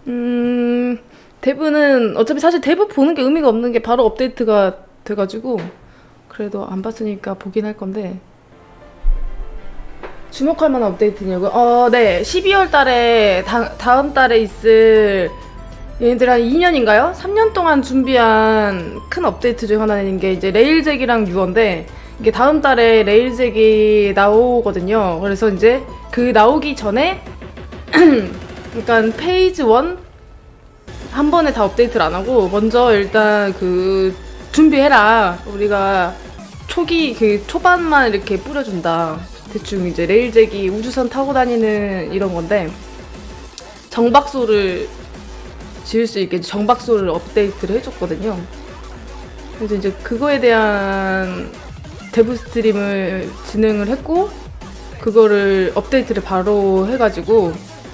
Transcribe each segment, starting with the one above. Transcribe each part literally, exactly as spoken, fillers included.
음... 데브는 어차피 사실 데브 보는 게 의미가 없는 게 바로 업데이트가 돼가지고 그래도 안 봤으니까 보긴 할 건데 주목할 만한 업데이트냐고? 어, 네. 십이월 달에 다, 다음 달에 있을 얘네들 한 이 년인가요? 삼 년 동안 준비한 큰 업데이트 중 하나인 게 이제 레일잭이랑 유어인데 이게 다음 달에 레일잭이 나오거든요. 그래서 이제 그 나오기 전에 그러니까 페이지 일 한 번에 다 업데이트를 안 하고 먼저 일단 그 준비해라. 우리가 초기 그 초반만 이렇게 뿌려준다. 대충 이제 레일잭이 우주선 타고 다니는 이런 건데 정박소를 지을 수 있게 정박소를 업데이트를 해줬거든요. 그래서 이제 그거에 대한 데브 스트림을 진행을 했고 그거를 업데이트를 바로 해가지고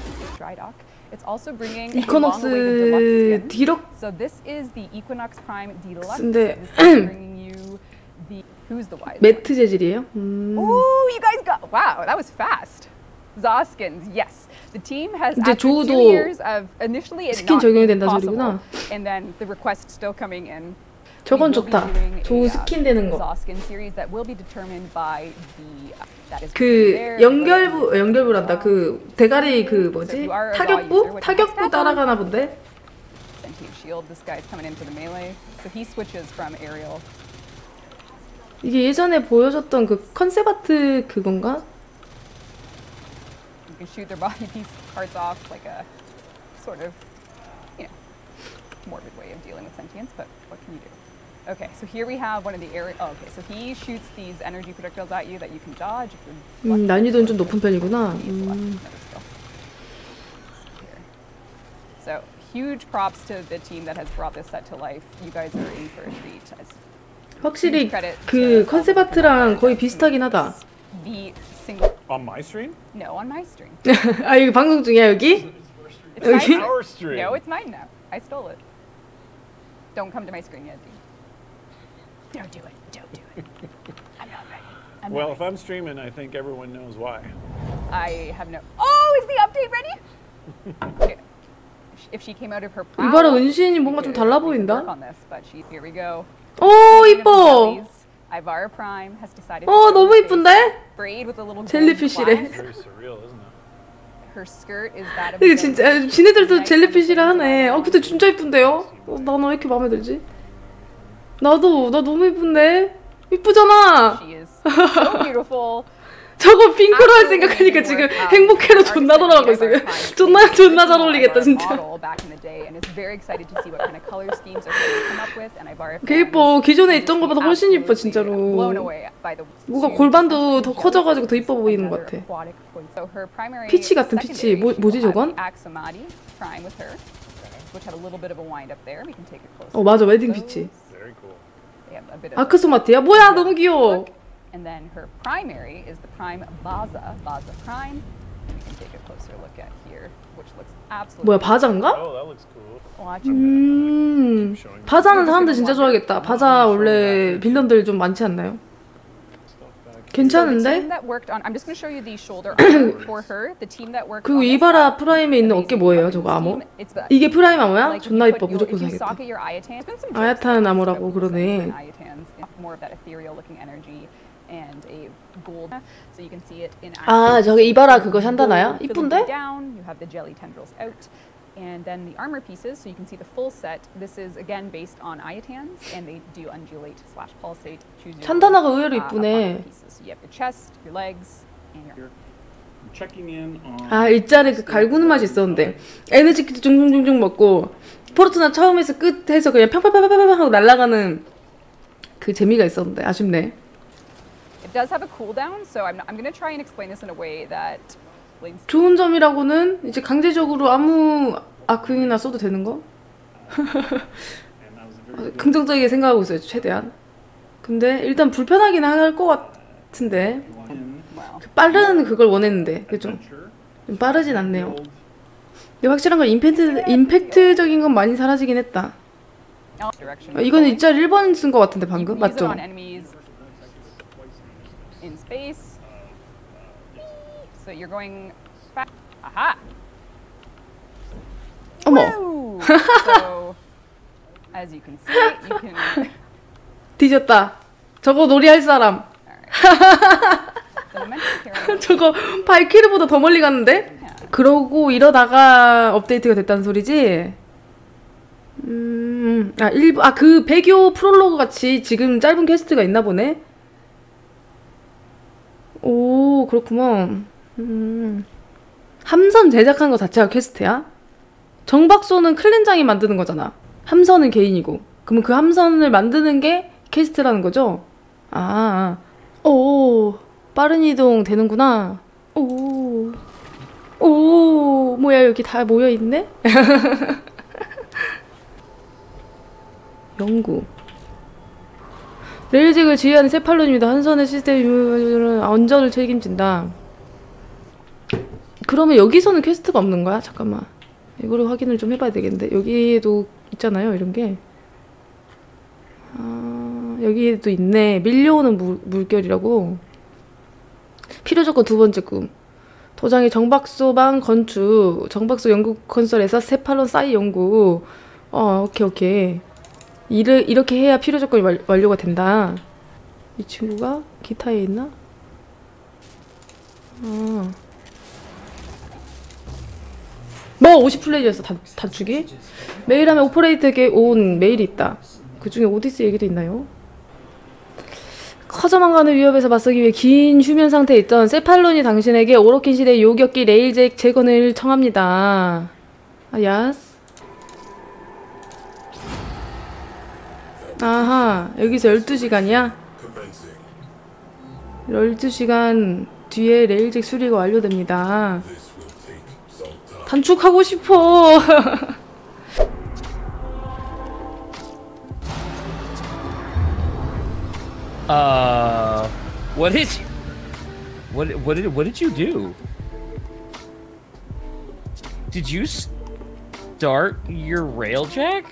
이코녹스 디럭스인데 매트 재질이에요? 음. Oh, you guys got wow, that was fast. Zoskins, yes. The team has 이제 after two 조우도 years of initially it 스킨 not 적용이 being 된다 possible, 소리구나. and then the request still coming in. 저건 좋다. 조우 스킨 되는 거. Zoskin series that will be determined by the that is 그 연결부 연결부란다. 그 대가리 그 뭐지? 타격부? 타격부 따라가나 본데. Shield. This guy's coming in for the melee, so he switches from aerial. 이게 예전에 보여줬던 그 컨셉 아트 그건가? You can shoot their body piece parts off like a sort of, you know, morbid way of dealing with sentience, but what can you do? Okay, so here we have one of the area. Oh, okay, so he shoots these energy projectiles at you that you can dodge. If you're 음, 난이도는 좀 높은 편이구나. 음. So huge props to the team that has brought this set to life. You guys are in for a treat. 확실히 그 컨셉 아트랑 거의 비슷하긴 하다. On my stream? No, on my stream. 아 이거 방송 중이야 여기? 여기? Our stream. No, it's mine now. I stole it. Don't come to my screen yet, D. Don't do it. Don't do it. I'm not ready. I'm well, not if I'm streaming, I think everyone knows why. I have no. Oh, is the update ready? Okay. If she came out of her prow, 이봐라 은신이 뭔가 좀 달라 보인다. on this, but she, here we go. 오 이뻐. Ibarra Prime has decided 어 너무 이쁜데? braid with a little 젤리피쉬래. Very surreal, isn't it? Her skirt is that of 이게 진짜 지네들도 젤리피쉬라 하네. 어 근데 진짜 이쁜데요? 어, 나는 왜 이렇게 마음에 들지? 나도 나 너무 이쁜데? 이쁘잖아. She is so beautiful. 저거 핑크로 생각하니까 지금 행복해로 존나 돌아가고 있어. 존나 존나 잘 어울리겠다 진짜. 개 이뻐. 기존에 있던 것보다 훨씬 이뻐 진짜로. 뭔가 골반도 더 커져가지고 더 이뻐 보이는 것 같아. 피치 같은 피치. 뭐, 뭐지 저건? 어 맞아 웨딩 피치. 아크소마티야? 뭐야 너무 귀여워. And then her primary is the Prime Baza, Baza Prime. You can take a closer look at here, which looks absolutely. 뭐야 바자인가? Oh, that looks cool. 음, 바자는 사람들 진짜 좋아하겠다. 바자 원래 빌런들 좀 많지 않나요? 괜찮은데? 그리고 이바라 프라임에 있는 어깨 뭐예요? 저거 암호? 이게 프라임 암호야? 존나 이뻐. 무조건 사야겠다. 아야탄 암호라고 그러네. 아 저게 이바라 그거 샨다나요? 이쁜데? And then the armor pieces, so you can see the full set. This is again based on Iatans, and they do undulate slash pulsate. Choose your 찬다나가 의외로 이쁘네. pieces. So you have your chest, your legs, and your. Checking in on. 아 일자리 그 갈구는 맛이 있었는데 에너지 키트 중중중중 먹고 포르투나 처음에서 끝에서 그냥 평평평평평 하고 날아가는 그 재미가 있었는데 아쉽네. It does have a cooldown, so I'm I'm gonna try and explain this in a way that. 좋은 점이라고는 이제 강제적으로 아무 아크이나 써도 되는 거? 긍정적이게 생각하고 있어요 최대한. 근데 일단 불편하긴 할 것 같은데 빠른 그걸 원했는데 그죠? 좀 빠르진 않네요. 근데 확실한 건 임팩트, 임팩트적인 건 많이 사라지긴 했다. 아, 이거는 일자리 일 번 쓴 것 같은데 방금? 맞죠? So you're going fast. Aha. 어머 어머. So, as you can see, you can. 뒤졌다. 저거 놀이할 사람. 저거 발키르보다 더 멀리 갔는데? 그러고 이러다가 업데이트가 됐다는 소리지? 음, 아, 일부, 아, 그 배교 프롤로그 같이 지금 짧은 퀘스트가 있나 보네? 오, 그렇구먼. 음. 함선 제작한 거 자체가 퀘스트야? 정박소는 클렌장이 만드는 거잖아. 함선은 개인이고. 그러면 그 함선을 만드는 게 퀘스트라는 거죠? 아, 오, 빠른 이동 되는구나. 오, 오, 뭐야, 여기 다 모여있네? 연구. 레일잭을 지휘하는 세팔론입니다. 한선의 시스템 안전을 책임진다. 그러면 여기서는 퀘스트가 없는 거야? 잠깐만. 이거를 확인을 좀 해봐야 되겠는데. 여기에도 있잖아요, 이런 게. 아, 여기에도 있네. 밀려오는 물, 물결이라고. 필요 조건 두 번째 꿈. 도장의 정박소방 건축. 정박소 연구 건설에서 세팔론 사이 연구. 어, 오케이, 오케이. 이를, 이렇게 해야 필요 조건이 완, 완료가 된다. 이 친구가 기타에 있나? 아. 뭐 오십 플레이였어 단, 단축이? 메일하면 오퍼레이터에게 온 메일이 있다. 그 중에 오디스 얘기도 있나요? 커져만 가는 위협에서 맞서기 위해 긴 휴면 상태에 있던 세팔론이 당신에게 오로킨 시대의 요격기 레일잭 재건을 청합니다. 아, 야스. 아하, 여기서 열두 시간이야? 열두 시간 뒤에 레일잭 수리가 완료됩니다. 단축하고 싶어. uh, what did, what, what did, what did you do? Did you start your railjack?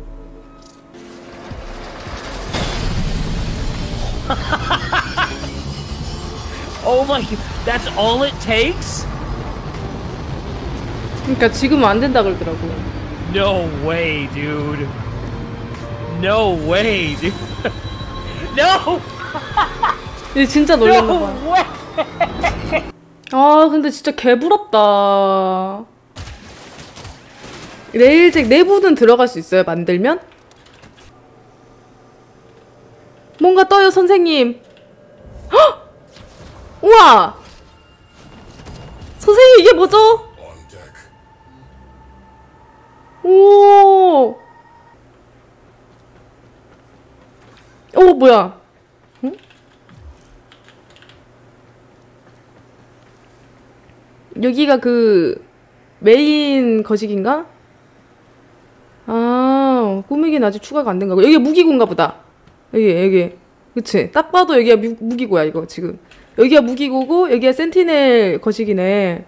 Oh my, that's all it takes? 그러니까 지금은 안 된다 그러더라고. No way, dude. No way, dude. No! 얘 진짜 놀랐나 봐. No way! 아, 근데 진짜 개부럽다. 레일잭 내부는 들어갈 수 있어요, 만들면? 뭔가 떠요, 선생님. 헉! 우와! 선생님, 이게 뭐죠? 오! 오, 뭐야? 응? 여기가 그 메인 거식인가? 아, 꾸미기는 아직 추가가 안 된가 봐. 여기가 무기고인가 보다. 여기, 여기. 그치? 딱 봐도 여기가 무, 무기고야, 이거 지금. 여기가 무기고고, 여기가 센티넬 거식이네.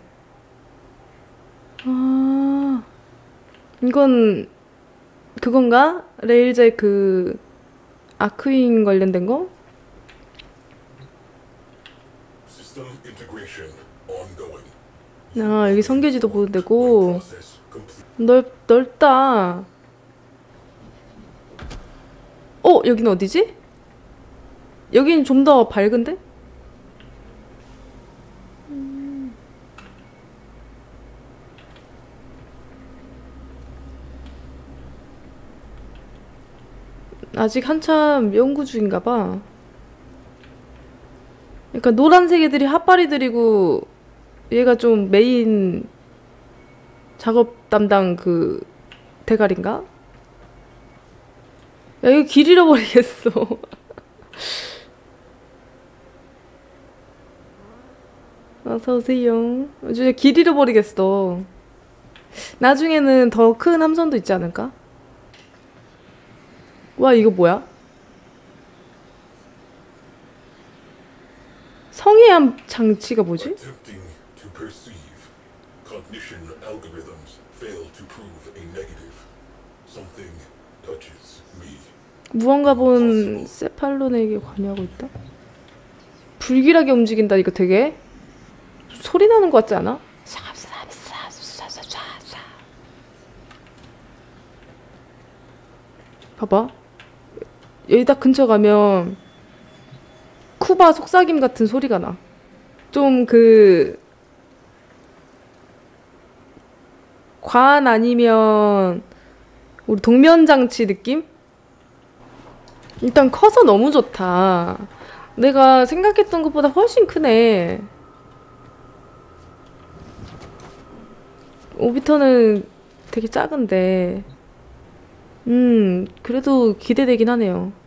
아, 이건 그건가? 레일잭 그 아크윙 관련된 거? 아, 여기 성계지도 보는 데고. 넓, 넓다. 어, 여기는 어디지? 여기는 좀 더 밝은데? 음. 아직 한참 연구 중인가봐. 그러니까 노란색 애들이 핫바리들이고 얘가 좀 메인 작업 담당 그 대가리인가? 야, 이거 길 잃어버리겠어. 어서오세요. 진짜 길 잃어버리겠어. 나중에는 더 큰 함선도 있지 않을까? 와, 이거 뭐야? 성의함 장치가 뭐지? 무언가 본 세팔론에게 관여하고 있다? 불길하게 움직인다. 이거 되게 소리 나는 것 같지 않아? 봐봐. 여기 딱 근처 가면 쿠바 속삭임 같은 소리가 나. 좀 그 관 아니면 우리 동면장치 느낌? 일단 커서 너무 좋다. 내가 생각했던 것보다 훨씬 크네. 오비터는 되게 작은데 음 그래도 기대되긴 하네요.